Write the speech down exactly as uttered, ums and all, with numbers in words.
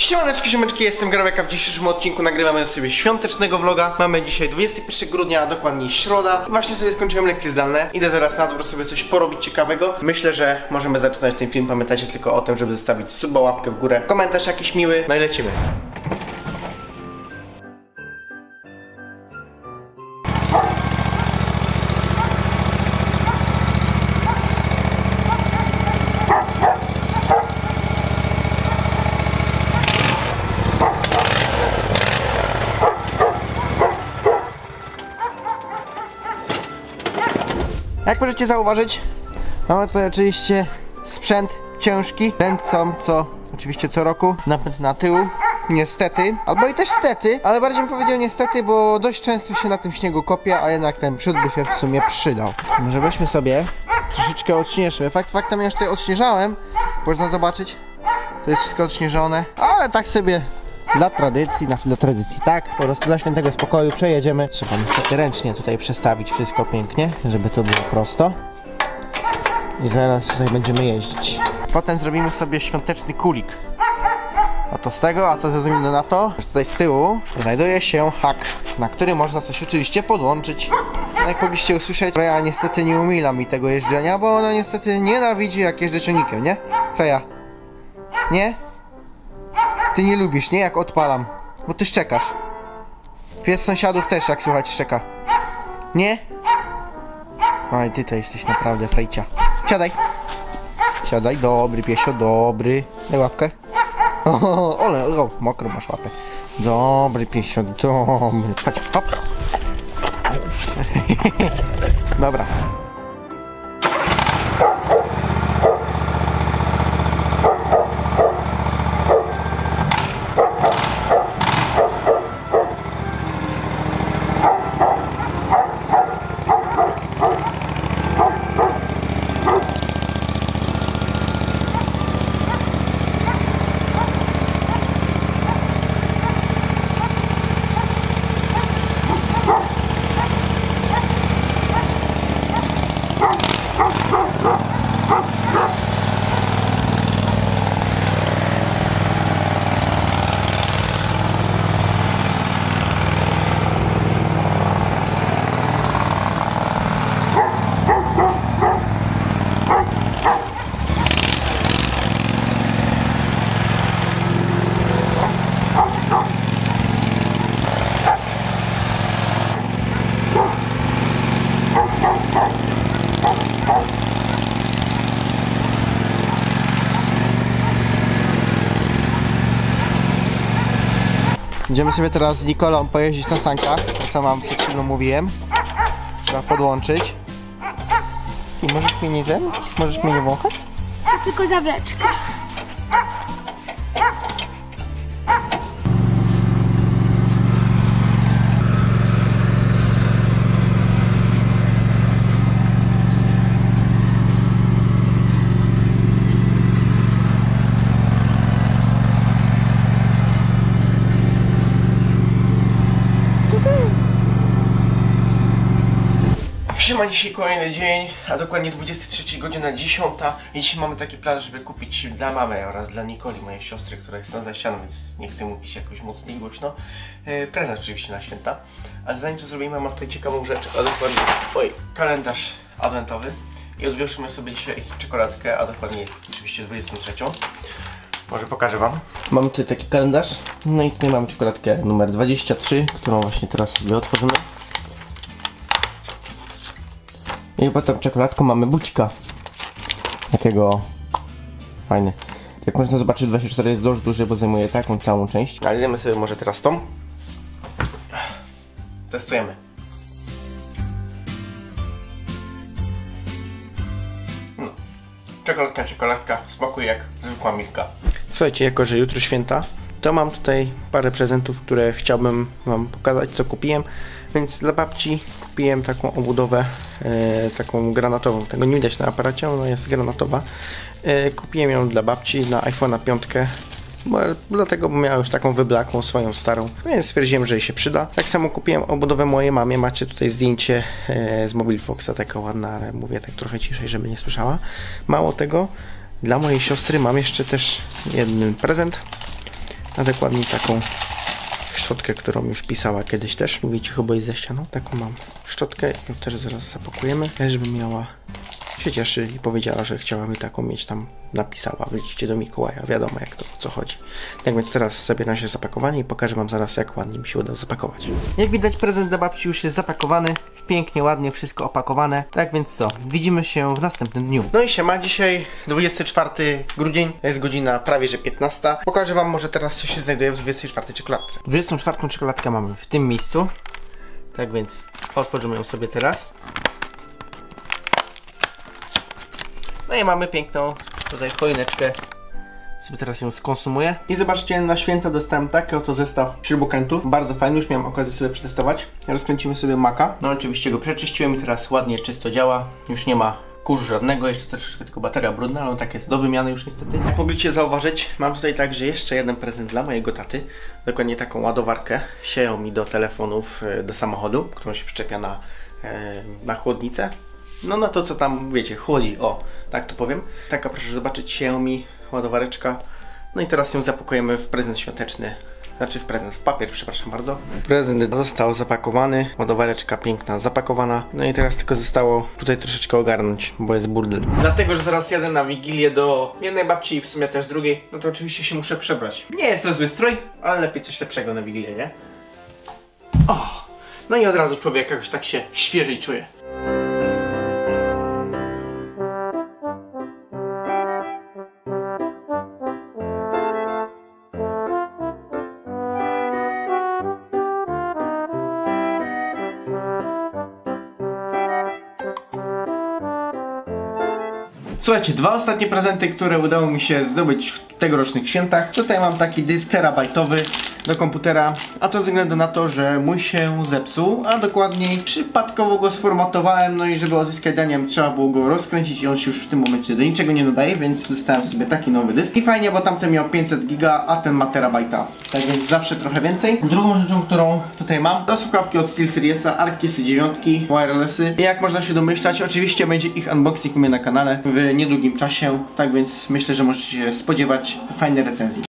Siemaneczki, ziomeczki, jestem Grabeka. W dzisiejszym odcinku nagrywamy sobie świątecznego vloga. Mamy dzisiaj dwudziestego pierwszego grudnia, a dokładniej środa. Właśnie sobie skończyłem lekcje zdalne. Idę zaraz na dwór sobie coś porobić ciekawego. Myślę, że możemy zaczynać ten film. Pamiętajcie tylko o tym, żeby zostawić suba, łapkę w górę, komentarz jakiś miły. No i lecimy. Jak możecie zauważyć, mamy tutaj oczywiście sprzęt ciężki, ten sam co oczywiście co roku, napęd na tył, niestety, albo i też stety, ale bardziej bym powiedział niestety, bo dość często się na tym śniegu kopie, a jednak ten przód by się w sumie przydał. Może weźmy sobie troszeczkę odśnieżmy. Fakt faktem, ja już tutaj odśnieżałem, można zobaczyć, to jest wszystko odśnieżone, ale tak sobie dla tradycji, znaczy dla tradycji, tak, po prostu dla świętego spokoju przejedziemy. Trzeba niestety ręcznie tutaj przestawić wszystko pięknie, żeby to było prosto. I zaraz tutaj będziemy jeździć. Potem zrobimy sobie świąteczny kulik. A to z tego, a to ze względu na to, że tutaj z tyłu znajduje się hak, na który można coś oczywiście podłączyć. No jak mogliście usłyszeć, Freja niestety nie umila mi tego jeżdżenia, bo ona niestety nienawidzi jak jeżdżę ciągnikiem, nie? Freja? Nie? Ty nie lubisz, nie? Jak odpalam. Bo ty szczekasz. Pies sąsiadów też, jak słuchać, szczeka. Nie? Oj, ty to jesteś naprawdę frejcia. Siadaj. Siadaj, dobry piesio, dobry. Daj łapkę. O, ole, o, mokro masz łapę. Dobry piesio, dobry. Chodź, hop. Dobra. Będziemy sobie teraz z Nikolą pojeździć na sankach, co wam przed chwilą mówiłem. Trzeba podłączyć. I możesz mnie nie ten? Możesz mnie nie wąchać? Tylko zawleczka. Siema, dzisiaj kolejny dzień, a dokładnie dwudziesta trzecia godzina dziesiąta. I dzisiaj mamy taki plan, żeby kupić dla mamy oraz dla Nikoli, mojej siostry, która jest za ścianą, więc nie chcę mówić jakoś mocniej głośno. Yy, prezent oczywiście na święta. Ale zanim to zrobimy, mam tutaj ciekawą rzecz, a dokładnie oj, kalendarz adwentowy. I odwiążmy sobie dzisiaj czekoladkę, a dokładnie oczywiście dwudziestą trzecią. Może pokażę wam. Mamy tutaj taki kalendarz. No i tutaj mamy czekoladkę numer dwadzieścia trzy, którą właśnie teraz sobie otworzymy. I potem czekoladką mamy bucika. Takiego fajny. Jak można zobaczyć, dwadzieścia cztery jest dość duży, bo zajmuje taką całą część. Ale idziemy sobie może teraz tą. Testujemy. No. Czekoladka, czekoladka. Smakuje jak zwykła milka. Słuchajcie, jako że jutro święta, to mam tutaj parę prezentów, które chciałbym wam pokazać, co kupiłem. Więc dla babci kupiłem taką obudowę, e, taką granatową. Tego nie widać na aparacie, ona jest granatowa. E, kupiłem ją dla babci na iPhone'a pięć. bo, dlatego bo miała już taką wyblakłą swoją starą, więc stwierdziłem, że jej się przyda. Tak samo kupiłem obudowę mojej mamie, macie tutaj zdjęcie e, z Mobilfoxa, taka ładna, ale mówię tak trochę ciszej, żeby nie słyszała. Mało tego, dla mojej siostry mam jeszcze też jeden prezent. a dokładnie taką szczotkę, którą już pisała kiedyś też. Mówicie chyba ze ścianą. Taką mam szczotkę, ją też zaraz zapakujemy. Ja żeby miała się cieszy i powiedziała, że chciałaby taką mieć, tam napisała w liście do Mikołaja, wiadomo jak to, o co chodzi. Tak więc teraz sobie na się zapakowanie i pokażę wam zaraz, jak ładnie mi się udało zapakować. Jak widać, prezent dla babci już jest zapakowany, pięknie, ładnie, wszystko opakowane. Tak więc co, widzimy się w następnym dniu. No i się ma dzisiaj dwudziesty czwarty grudzień, jest godzina prawie że piętnasta. Pokażę wam może teraz, co się znajduje w dwudziestej czwartej czekoladce. dwudziestą czwartą czekoladkę mamy w tym miejscu, tak więc otworzymy ją sobie teraz. No i mamy piękną tutaj choineczkę. Sobie teraz ją skonsumuję. I zobaczcie, na święta dostałem taki oto zestaw śrubokrętów. Bardzo fajny, już miałem okazję sobie przetestować. Rozkręcimy sobie maka. No oczywiście go przeczyściłem i teraz ładnie, czysto działa. Już nie ma kurzu żadnego, jeszcze troszeczkę tylko bateria brudna, ale tak jest do wymiany już niestety. Jak mogliście zauważyć, mam tutaj także jeszcze jeden prezent dla mojego taty. Dokładnie taką ładowarkę Xiaomi do telefonów, do samochodu, którą się przyczepia na, na chłodnicę. No na to, co tam, wiecie, chłodzi, o, tak to powiem. Taka, proszę zobaczyć, Xiaomi ładowareczka. No i teraz ją zapakujemy w prezent świąteczny. Znaczy w prezent, w papier, przepraszam bardzo. Prezent został zapakowany, ładowareczka piękna, zapakowana. No i teraz tylko zostało tutaj troszeczkę ogarnąć, bo jest burdel. Dlatego, że zaraz jadę na Wigilię do jednej babci i w sumie też drugiej, no to oczywiście się muszę przebrać. Nie jest to zły strój, ale lepiej coś lepszego na Wigilię, nie? O! No i od razu człowiek jakoś tak się świeżej czuje. Słuchajcie, dwa ostatnie prezenty, które udało mi się zdobyć w tegorocznych świętach. Tutaj mam taki dysk terabajtowy do komputera, a to ze względu na to, że mój się zepsuł, a dokładniej przypadkowo go sformatowałem, no i żeby odzyskać danie trzeba było go rozkręcić i on się już w tym momencie do niczego nie nadaje, więc dostałem sobie taki nowy dysk. I fajnie, bo tamten miał pięćset giga, a ten ma terabajta, tak więc zawsze trochę więcej. Drugą rzeczą, którą tutaj mam, to słuchawki od SteelSeriesa, Arkisy dziewięć, wirelessy. I jak można się domyślać, oczywiście będzie ich unboxing u mnie na kanale w niedługim czasie, tak więc myślę, że możecie się spodziewać fajnej recenzji.